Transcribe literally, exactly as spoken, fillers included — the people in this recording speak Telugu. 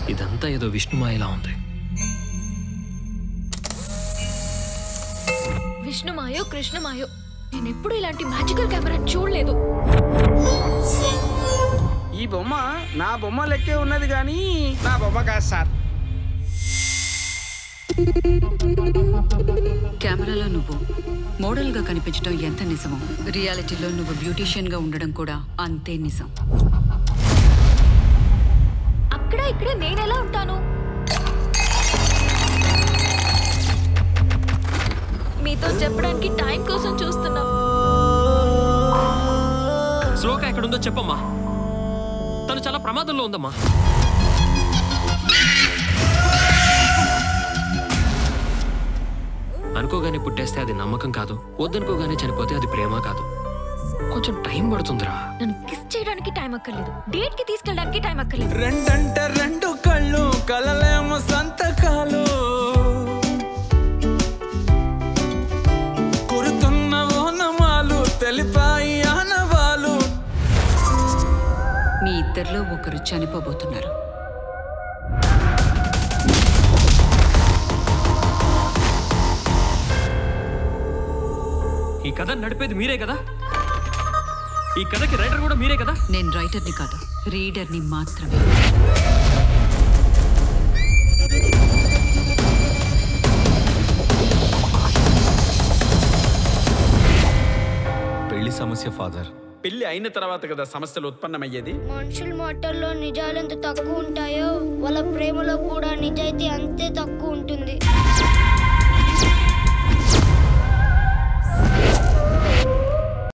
ఇదంతా ఏదో విష్ణుమాయలా ఉంది. విష్ణుమాయో కృష్ణమాయో నేను ఎప్పుడు ఇలాంటి మ్యాజికల్ కెమెరా చూడలేదు. ఈ బొమ్మ నా బొమ్మ లెక్కే ఉన్నది కానీ నా బొమ్మ కాదు సార్. కెమెరాలో నువ్వు మోడల్గా కనిపించడం ఎంత నిజమో రియాలిటీలో నువ్వు బ్యూటీషియన్గా ఉండడం కూడా అంతే నిజం. అక్కడ ఇక్కడ నేనెలా ఉంటాను? మీతో చెప్పడానికి టైం కోసం చూస్తున్నా. శ్లోక ఎక్కడుందో చెప్పమ్మా. తను చాలా ప్రమాదంలో ఉందమ్మా. అనుకోగానే పుట్టేస్తే అది నమ్మకం కాదు, వద్దనుకోగానే చనిపోతే అది ప్రేమ కాదు. కొంచెం టైం పడుతుందిరా. నన్ను కిస్ చేయడానికి టైం అక్కర్లేదు, డేట్ కి తీసుకెళ్ళడానికి టైం అక్కర్లేదు. రెండంటే రెండు కళ్ళు కలలేమో సంతకాలు కురుతున్న ఓనమాలు తెలిపాయి ఆనవాలు. మీ ఇద్దరిలో ఒకరు చనిపోబోతున్నారు. ఈ కథ నడిపేది మీరే కదా? ఈ కథకి రైటర్ కూడా మీరే కదా? నేను రైటర్ని కాదు, రీడర్ని మాత్రమే. పెళ్లి సమస్య ఫాదర్. పెళ్లి అయిన తర్వాత కదా సమస్యలు ఉత్పన్నమయ్యేది. మనుషుల మాటల్లో నిజాలు ఎంత తక్కువ ఉంటాయో వాళ్ళ ప్రేమలో కూడా నిజాయితీ అంతే తక్కువ ఉంటుంది.